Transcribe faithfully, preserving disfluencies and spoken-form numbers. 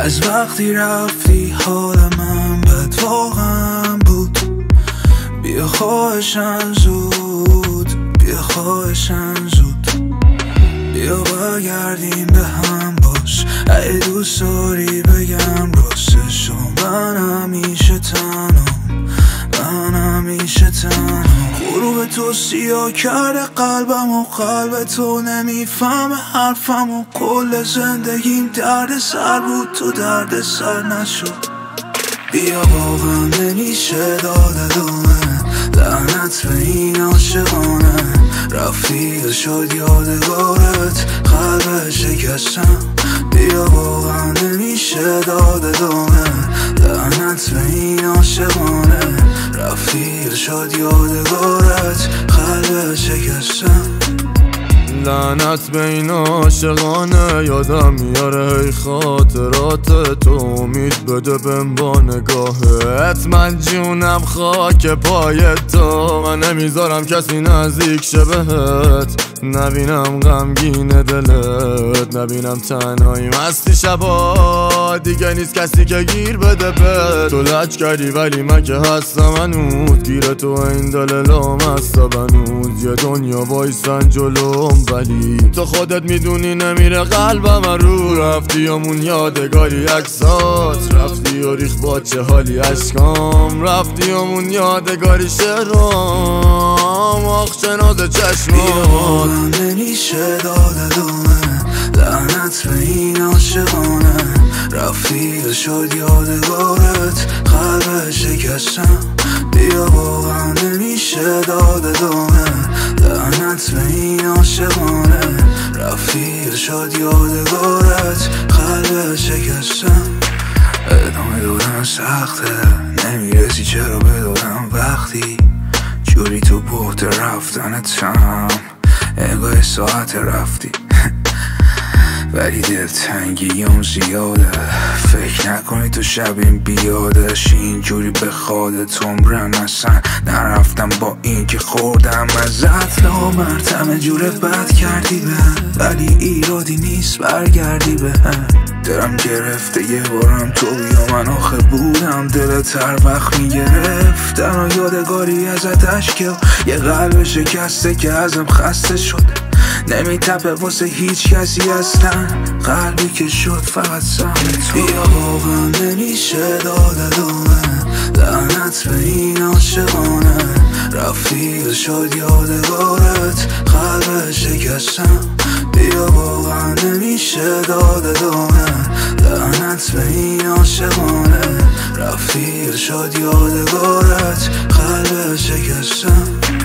از وقتی رفتی حال من بد واقعا بود. بیا خواهشن زود، بیا خواهشن زود، بیا برگردیم به هم باش. ای دوست داری بگم راستشو، من همیشه تنهام، من همیشه تنهام. غروب تو سیاه کرده قلبم و قلب تو نمیفهمه حرفم و کل زندگیم درد سر بود، تو درد سر نشد. بیا واقعا نمیشه داد دومه، لعنت به این عاشقانه. رفتی شد یادگارت قلب شکستم. بیا واقعا نمیشه داد دومه، لعنت به این عاشقانه. رفتی شد یادگارت قلب شکستم. لعنت به این عاشقانه، یادم میاره هی خاطرات تو. امید بده بهم با نگاهت، من جونم خاک پای تو. من نمیذارم کسی نزدیک شه بهت، نبینم غمگین دلت، نبینم تنهایی مستی شبا. دیگه نیست کسی که گیر بده به تو. لج کردی ولی من که هستم هنوز، گیر تو این دل لامسته بنوز. یه دنیا وایسن جلوم ولی تو خودت میدونی نمیره قلبم رو. رفتی همون یادگاری عکسات، رفتی و ریخ با چه حالی عشقام. رفتی همون یادگاری شعرام، آخ شناز چشمات. نمیشه داده دومه، لعنت به این عاشقانه. رفتی شد یادگارت قلب شکستم. بیا واقعا نمیشه داده دومه، لعنت به این عاشقانه. رفتی شد یادگارت قلب شکستم. ادامه دادن سخته، نمیرسی چرا بدادم وقتی جوری تو بحت رفتنتم. انگاه ساعت رفتی ولی دلتنگیم زیاده. فکر نکنی تو شب این بیادش اینجوری به خودت عمرن اصلا نرفتم. با این که خوردم ازت نامرتم جور بد کردی به، ولی ایرادی نیست برگردی به هم. دلم گرفته یه بارم تو بیا، من آخه بودم دلت هر وقت میگرفتن و یادگاری ازت اشکه و یه قلب شکسته که ازم خسته شد. نمیتپه واسه هیچ کسی هستن، قلبی که شد فقط سهم تو. بیا واقعا نمیشه داده دومه، لعنت به این عاشقانه. رفتی شد یادگارت قلب شکستم. بیا واقعا نمیشه داده دومه، لعنت به این عاشقانه. رفتی شد یادگارت قلب شکستم.